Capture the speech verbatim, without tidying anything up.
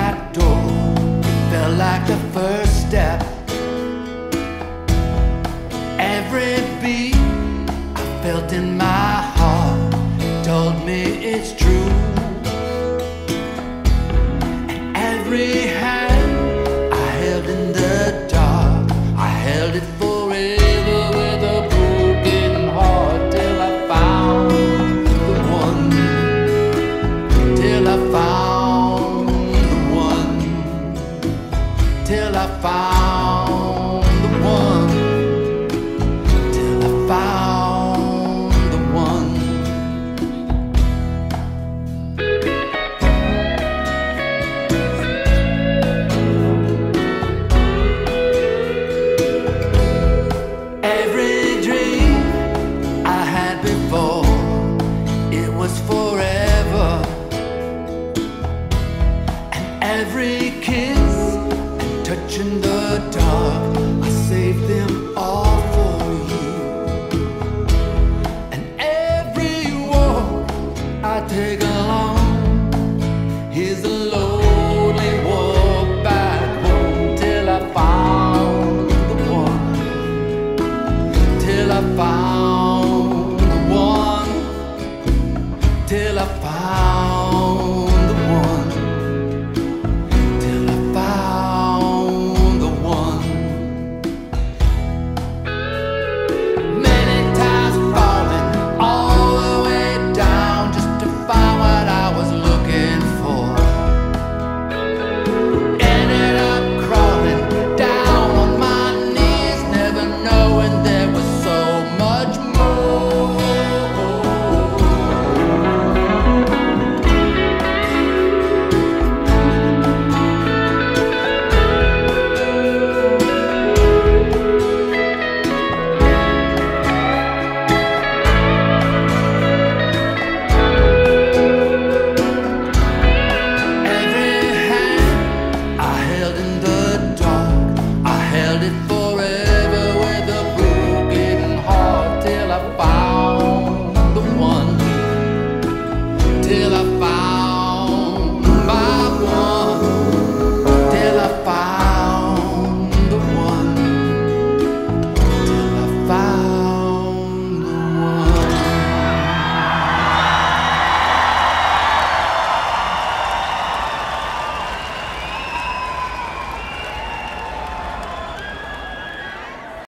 that door, it felt like the first step. Every beat I felt in my heart told me it's true. And every hand I held in the dark, I held it forever with a broken heart, till I found the one, till I found the one, till I found the one, till I found the one. Every dream I had before, it was forever. And every kiss and touch in the dark, I saved them